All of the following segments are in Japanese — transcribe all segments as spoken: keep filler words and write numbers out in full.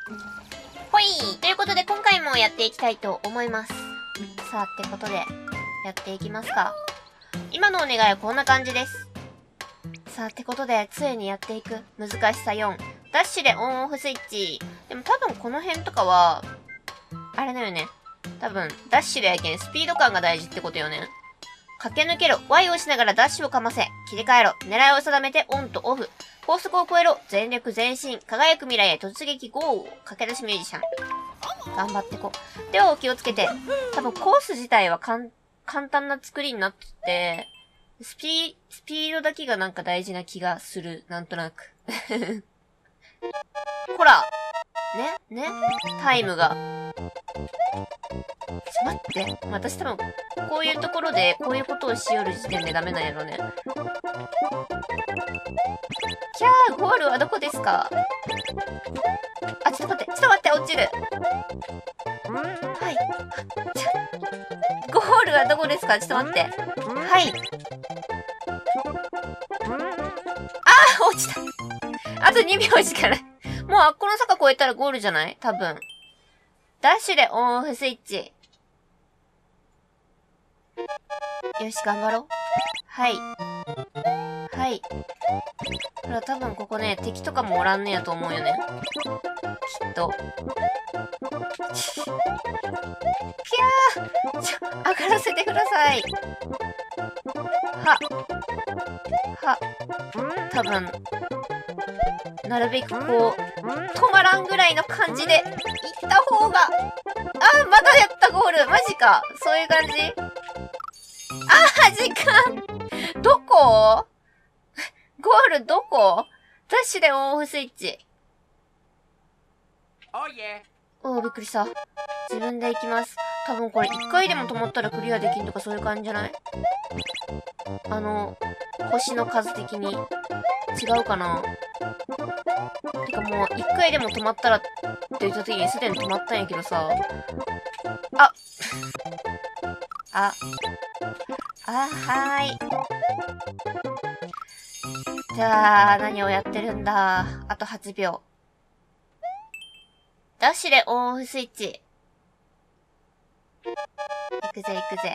ほいということで今回もやっていきたいと思います。さあ、ってことで、やっていきますか。今のお願いはこんな感じです。さあ、ってことで、杖にやっていく。難しさよん。ダッシュでオンオフスイッチ。でも多分この辺とかは、あれだよね。多分、ダッシュでやけん、スピード感が大事ってことよね。駆け抜けろ。ワイ をしながらダッシュをかませ。切り替えろ。狙いを定めてオンとオフ。高速を超えろ。全力前進。輝く未来へ突撃ゴー。駆け出しミュージシャン。頑張ってこう。ではお気をつけて。多分コース自体はかん、簡単な作りになってて、スピー、スピードだけがなんか大事な気がする。なんとなく。ほらねねタイムが。ちょ、待って。私多分、こういうところで、こういうことをしよる時点でダメなんやろね。キャー、ゴールはどこですか？あ、ちょっと待って、ちょっと待って、落ちる。はい。ゴールはどこですか？ちょっと待って。はい。あー、落ちた。あとにびょうしかない。もうあっこの坂越えたらゴールじゃない？多分。ダッシュでオンオフスイッチ。よし、頑張ろう。はい。はい。ほら、多分ここね、敵とかもおらんねやと思うよね。きっと。きゃーちょ、上がらせてください。は。は。多分、なるべくこう、止まらんぐらいの感じで、行った方が、あー、まだやったゴールマジかそういう感じあー、時間どこゴールどこ？ダッシュでオンオフスイッチ。おー、びっくりした。自分で行きます。多分これ一回でも止まったらクリアできんとかそういう感じじゃない？あの、星の数的に。違うかな？てかもう一回でも止まったらって言った時にすでに止まったんやけどさ。ああ。あ、はーい。じゃあ、何をやってるんだ。あとはちびょう。ダッシュでオンオフスイッチ。行くぜ行くぜ。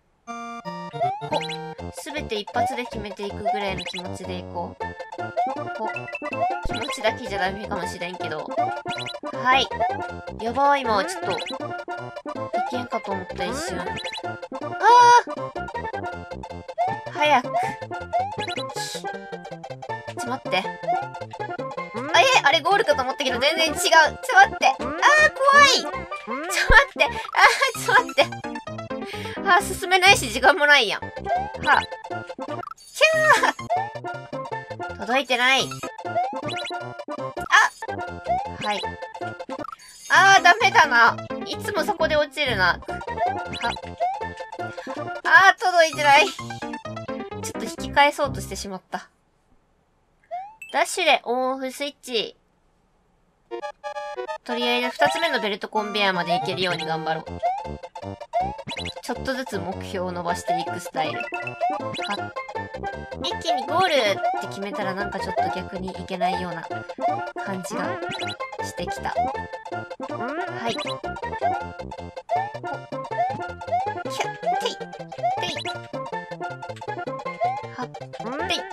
ほ、すべて一発で決めていくぐらいの気持ちでいこう。ほ、気持ちだけじゃダメかもしれんけど。はい。やばい、今、ちょっと、いけんかと思った一瞬。ああ早く。ちょっと待って。あ、え、あれゴールかと思ったけど全然違う。ちょっと待って。あー、怖い。ちょっと待って。あー、ちょっと待って。あー、進めないし時間もないやん。はあ。キャー届いてない。あはい。あー、ダメだな。いつもそこで落ちるな。はあー、届いてない。ちょっと引き返そうとしてしまった。ダッシュでオンオフスイッチ。とりあえず二つ目のベルトコンベヤーまで行けるように頑張ろう。ちょっとずつ目標を伸ばしていくスタイル。は一気にゴールって決めたらなんかちょっと逆にいけないような感じがしてきた。はい。ひゃっていていはってい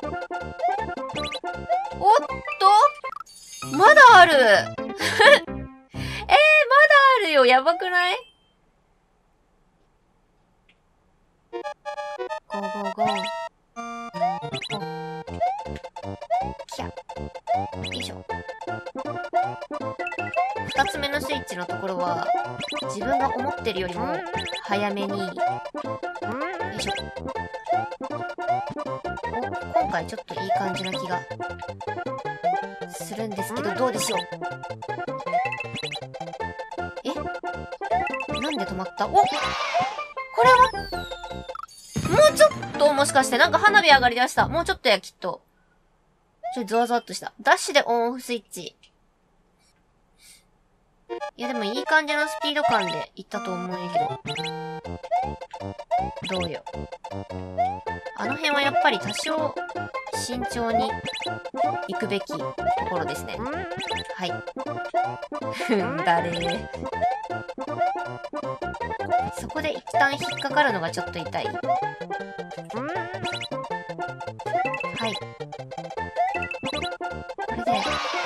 おっとまだあるえー、まだあるよやばくないゴーゴーゴー。きゃ。よいしょ。二つ目のスイッチのところは、自分が思ってるよりも早めに、よいしょ。お、今回ちょっといい感じな気がするんですけど、どうでしょう。え？なんで止まった？お！これはもうちょっと、もしかして、なんか花火上がり出した。もうちょっとや、きっと。ちょっとゾワゾワっとした。ダッシュでオンオフスイッチ。いや、でもいい感じのスピード感でいったと思うんやけど。 どうよ。あの辺はやっぱり多少慎重に行くべきところですね。はい。ふんだれー。そこで一旦引っかかるのがちょっと痛い。はい。これで。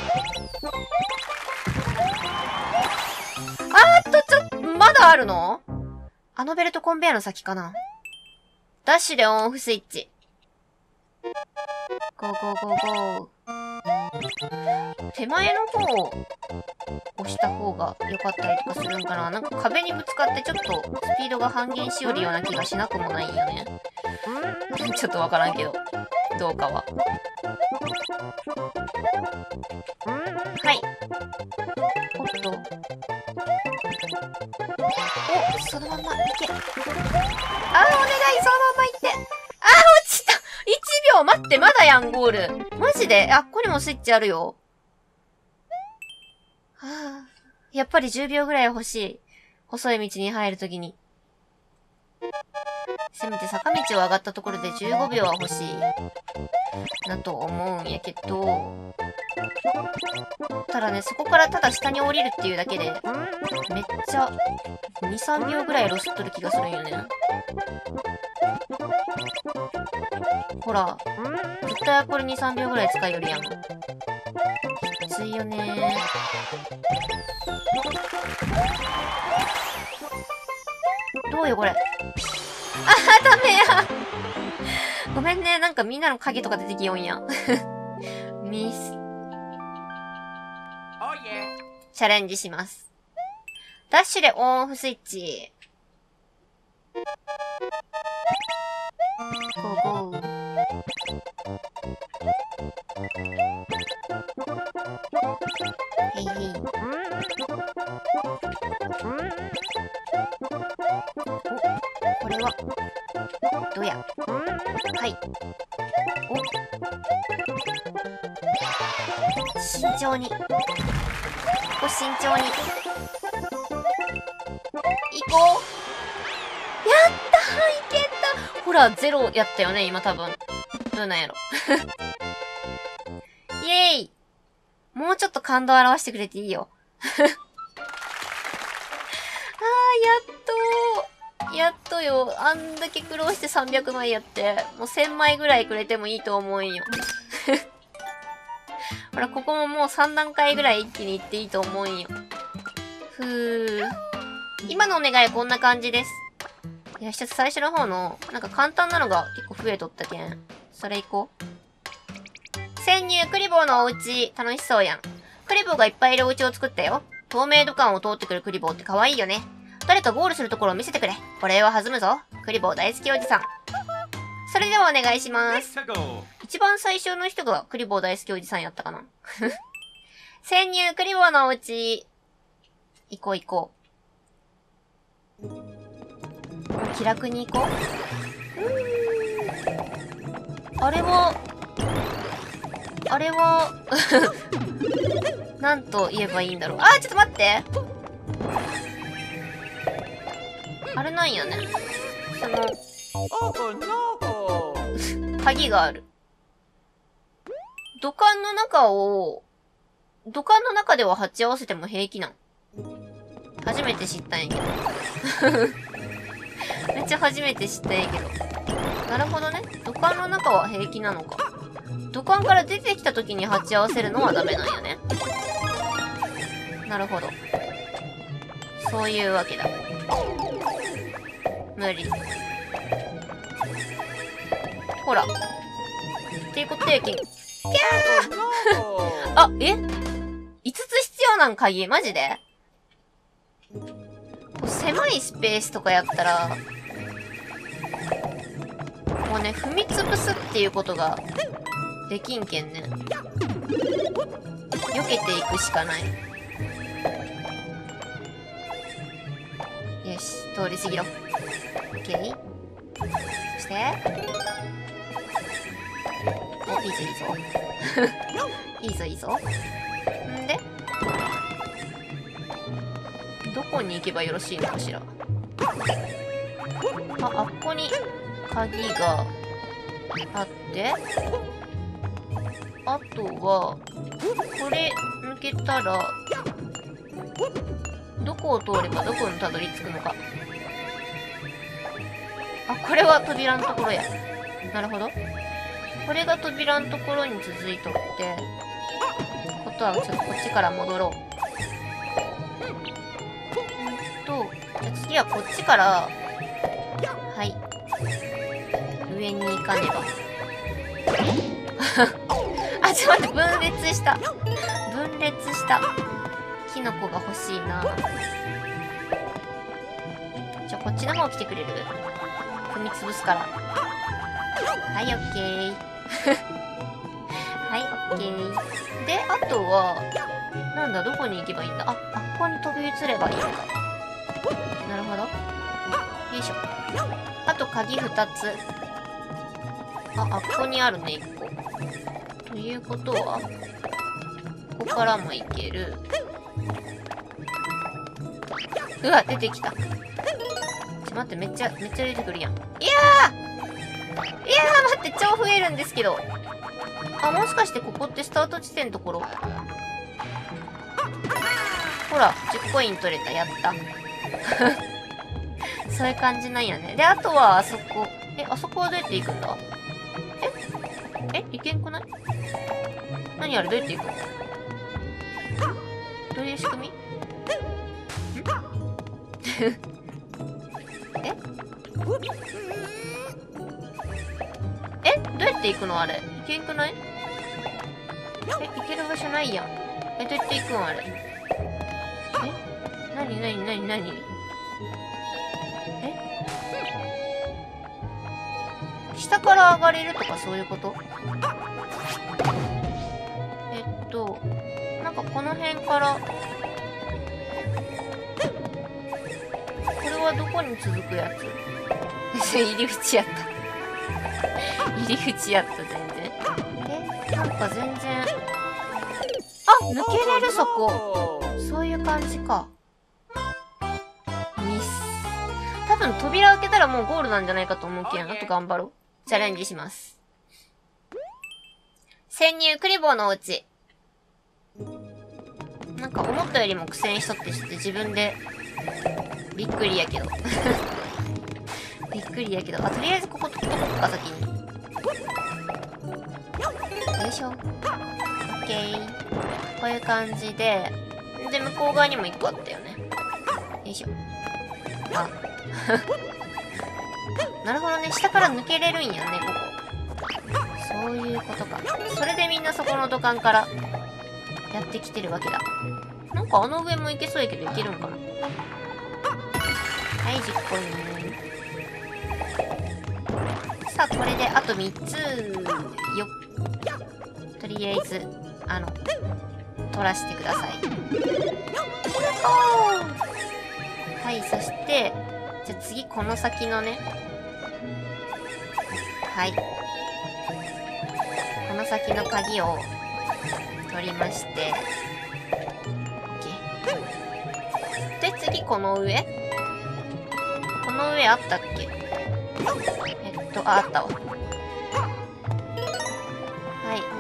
あーっと、ちょっと、まだあるの？あのベルトコンベヤーの先かな。ダッシュでオンオフスイッチ。ゴーゴーゴーゴー。手前の方を押した方が良かったりとかするんかな。なんか壁にぶつかってちょっとスピードが半減しよるような気がしなくもないよね。ちょっとわからんけど。どうかは。はい。おっと。お、そのままいけ。あー、お願い、そのままいって。あー、落ちた !いち 秒待って、まだやん、ゴール。マジで？あ、ここにもスイッチあるよ。はあ、やっぱりじゅうびょうぐらい欲しい。細い道に入るときに。せめて坂道を上がったところでじゅうごびょうは欲しい。なと思うんやけど。ただね、そこからただ下に降りるっていうだけで、めっちゃ、に、さんびょうぐらいロスっとる気がするんよね。ほら、絶対これに、さんびょうぐらい使いよるやん。きついよねー。どうよ、これ。あー、ダメや。ごめんね、なんかみんなの影とか出てきよんや。ミス。チャレンジします。ダッシュでオンオフスイッチ。ゴーゴー。へいへい。お、これは、どや。はい。お。慎重に。ここ慎重に。行こう。やったー、いけた。ほら、ゼロやったよね、今多分。どうなんやろ。イェーイ。もうちょっと感動を表してくれていいよ。あー、やっとー。やっとよ。あんだけ苦労してさんびゃくまいやって、もうせんまいぐらいくれてもいいと思うんよ。ほら、ここももうさんだんかいぐらい一気に行っていいと思うんよ。ふー。今のお願いこんな感じです。いや、一つ最初の方の、なんか簡単なのが結構増えとったけん。それ行こう。潜入、クリボーのお家。楽しそうやん。クリボーがいっぱいいるお家を作ったよ。透明度感を通ってくるクリボーって可愛いよね。誰かゴールするところを見せてくれ。これは弾むぞ。クリボー大好きおじさん。それではお願いします。一番最初の人がクリボー大好きおじさんやったかな。潜入、クリボーのお家。行こう行こう。もう気楽に行こう。あれは、あれは、なんと言えばいいんだろう。あー、ちょっと待って。あれなんやね。その、鍵がある。土管の中を、土管の中では鉢合わせても平気なん。初めて知ったんやけど。めっちゃ初めて知ったんやけど。なるほどね。土管の中は平気なのか。土管から出てきた時に鉢合わせるのはダメなんやね。なるほど。そういうわけだ。無理。ほら。っていうことで、キャーあ、え ?いつ つ必要なん鍵マジで狭いスペースとかやったら、もうね、踏みつぶすっていうことができんけんね。避けていくしかない。よし、通り過ぎろ。オッケー。そして、お、いいぞいいぞ。いいぞいいぞ。んで、どこに行けばよろしいのかしら。 あ、あっこに鍵があって、あとは、これ抜けたら、どこを通ればどこにたどり着くのか。あ、これは扉のところや。なるほど。これが扉のところに続いとって、ことはちょっとこっちから戻ろう。うんと、じゃあ次はこっちから、はい。上に行かねば。あ、ちょっと待って、分裂した。分裂した。キノコが欲しいな。じゃあこっちの方来てくれる？踏み潰すから。はい、オッケー。はい、オッケー。で、あとは、なんだ、どこに行けばいいんだ？あ、あっこに飛び移ればいいのか。なるほど。よいしょ。あと鍵ふたつ。あ、あっこにあるね、いっこ。ということは、ここからも行ける。うわ、出てきた。ちょ、待って、めっちゃ、めっちゃ出てくるやん。いやーいやー待って、超増えるんですけど。あ、もしかしてここってスタート地点のところ？ほら、じゅっコイン取れた、やった。そういう感じなんやね。で、あとはあそこ。え、あそこはどうやって行くんだ？ええ、行けんくない？何あれ、どうやって行くの？どういう仕組み？んええ、どうやって行くのあれ？行けんくない？え、行ける場所ないやん。え、どうやって行くんあれ？え、なになになになに？え、下から上がれるとかそういうこと？えっと、なんかこの辺から、これはどこに続くやつ？入り口やった。入り口やった、全然。え、なんか全然。あ、抜けれる、そこ。そういう感じか。ミス。多分扉開けたらもうゴールなんじゃないかと思うけん。あと頑張ろう。チャレンジします。潜入クリボーのお家。なんか思ったよりも苦戦しとってして自分でびっくりやけど。びっくりやけど。あ、とりあえずここ、ここか、先に。よいしょ。オッケー。こういう感じで。で、向こう側にも一個あったよね。よいしょ。あ。なるほどね。下から抜けれるんやね、ここ。そういうことか。それでみんなそこの土管からやってきてるわけだ。なんかあの上も行けそうやけど行けるんかな？はい、じゅっコイン。さあ、これであとみっつ。よっ。とりあえず、あの、取らせてください。はい、そして、じゃあ次この先のね。はい。この先の鍵を取りまして。OK。で、次この上？この上あったっけ？えっと、あ、あったわ。はい。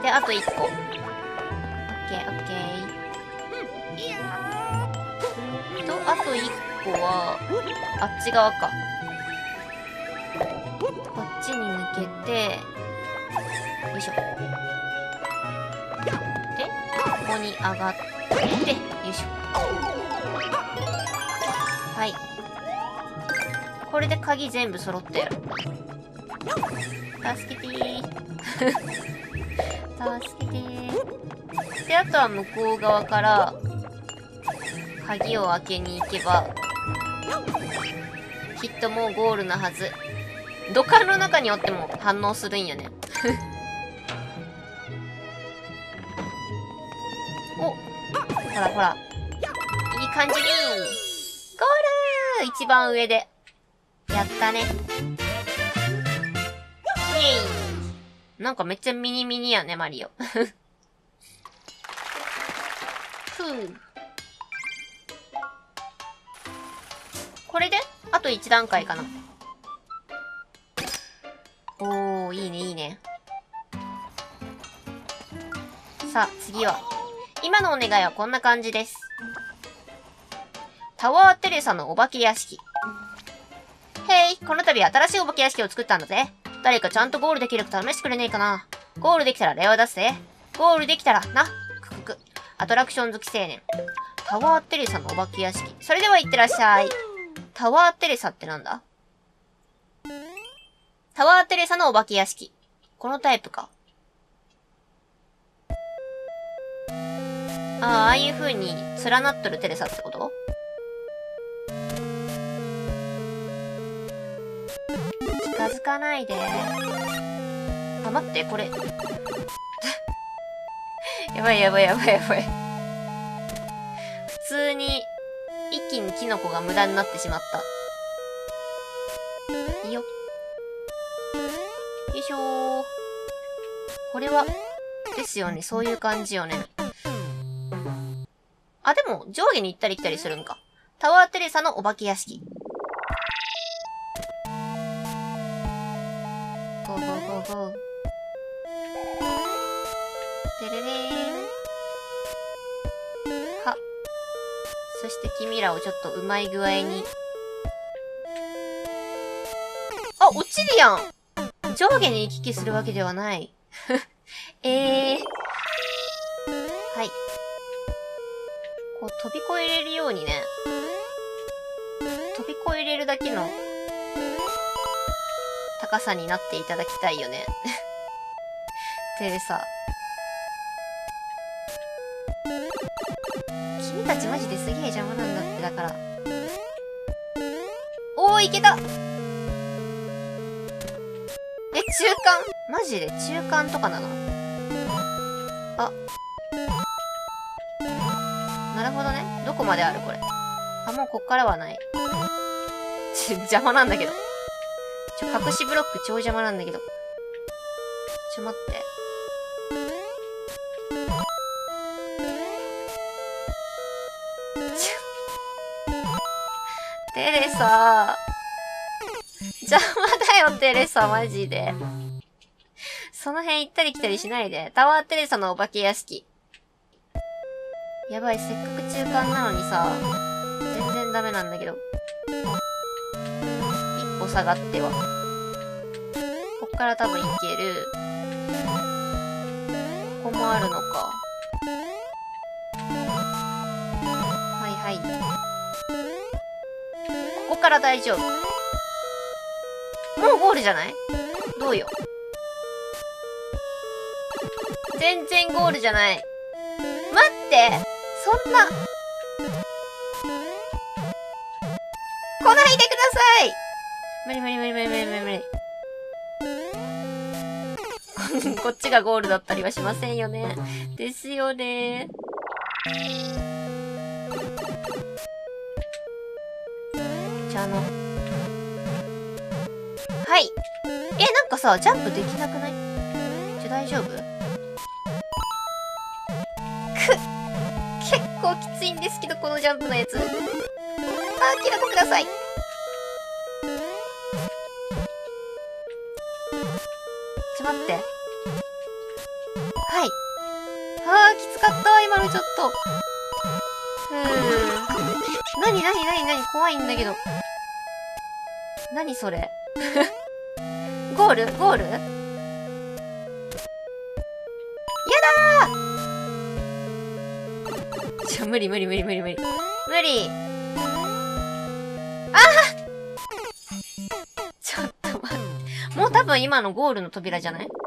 で、あといっこ。OK、OK。と、あといっこは、あっち側か。こっちに抜けて、よいしょ。で、ここに上がって、よいしょ。はい。これで鍵全部揃ってる。助けてー。助けてー。で、あとは向こう側から、鍵を開けに行けば、きっともうゴールなはず。土管の中におっても反応するんよね。お、ほらほら。いい感じにゴールー一番上で。やったね。イエイなんかめっちゃミニミニやね、マリオ。ふぅ。これであといち段階かな。 おー、いいね、いいね。さあ、次は。今のお願いはこんな感じです。タワーテレサのお化け屋敷。へい、この度新しいお化け屋敷を作ったんだぜ。誰かちゃんとゴールできるか試してくれねえかな。ゴールできたら礼を出すぜ。ゴールできたら、な。くくく。アトラクション好き青年。タワーテレサのお化け屋敷。それでは行ってらっしゃい。タワーテレサってなんだ？タワーテレサのお化け屋敷。このタイプか。ああ、ああいう風に連なっとるテレサってこと？近づかないで。あ、待って、これ。やばいやばいやばいやばい。普通に、一気にキノコが無駄になってしまった。いいよ。よいしょー。これは、ですよね。そういう感じよね。あ、でも、上下に行ったり来たりするんか。タワーテレサのお化け屋敷。ゴーゴーゴーゴー。てれれーん。は。そして君らをちょっとうまい具合に。あ、落ちるやん。上下に行き来するわけではない。えー。はい。こう飛び越えれるようにね。飛び越えれるだけの高さになっていただきたいよね。でさ。君たちマジですげえ邪魔なんだってだから。おー、いけた！え、中間？マジで中間とかなの？あ。なるほどね。どこまであるこれ。あ、もうこっからはない。ち、邪魔なんだけど。ちょ、隠しブロック超邪魔なんだけど。ちょ、待って。ちょ。テレサ。邪魔だよ、テレサ、マジで。その辺行ったり来たりしないで。タワーテレサのお化け屋敷。やばい、せっかく中間なのにさ、全然ダメなんだけど。一歩下がっては。こっから多分いける。ここもあるのか。はいはい。ここから大丈夫。もうゴールじゃない？どうよ。全然ゴールじゃない。待って！そんな。来ないでください！無理無理無理無理無理無理無理。こっちがゴールだったりはしませんよね。ですよね。じゃあの。はい。え、なんかさ、ジャンプできなくない？ちょ、大丈夫？結構きついんですけど、このジャンプのやつ。あー、キノコください。ちょ、待って。はい。あー、きつかった、今のちょっと。ふー。なになになになに怖いんだけど。なにそれ。ゴールゴール？やだー！ちょ、無理無理無理無理無理。無理。ああ！ちょっと待って。もう多分今のゴールの扉じゃない？来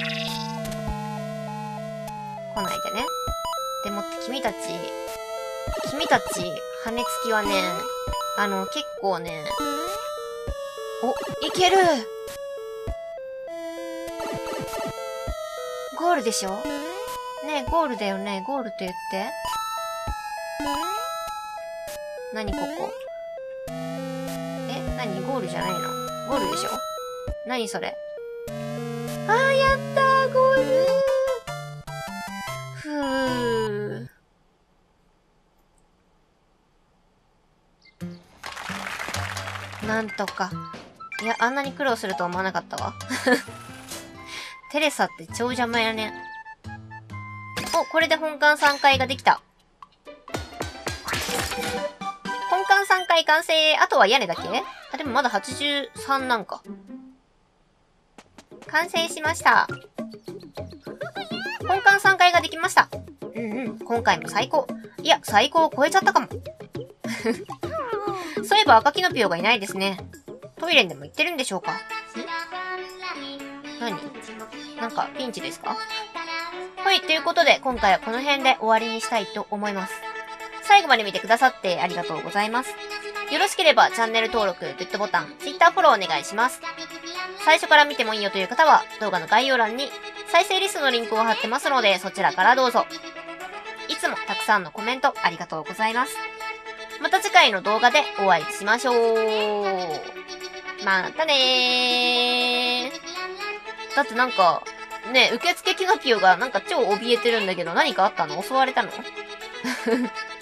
ないでね。でもって君たち、君たち、羽根つきはね、あの、結構ね、お、いける！ゴールでしょ？ねえ、ゴールだよね。ゴールって言って。何ここ？え、何？ゴールじゃないの？ゴールでしょ？何それ？あー、やったー、ゴールー。ふー。なんとか。いや、あんなに苦労すると思わなかったわ。 テレサって超邪魔やね。お、これで本館さんかいができた。本館さんかい完成。あとは屋根だけ？あ、でもまだはちじゅうさんなんか。完成しました。本館さんかいができました。うんうん。今回も最高。いや、最高を超えちゃったかも。そういえば赤キノピオがいないですね。トイレにでも行ってるんでしょうか？ん？何？なんかピンチですか？はい、ということで今回はこの辺で終わりにしたいと思います。最後まで見てくださってありがとうございます。よろしければチャンネル登録、グッドボタン、Twitter フォローお願いします。最初から見てもいいよという方は動画の概要欄に再生リストのリンクを貼ってますのでそちらからどうぞ。いつもたくさんのコメントありがとうございます。また次回の動画でお会いしましょう。またねー。だってなんか、ね、受付キノピオがなんか超怯えてるんだけど何かあったの？襲われたの？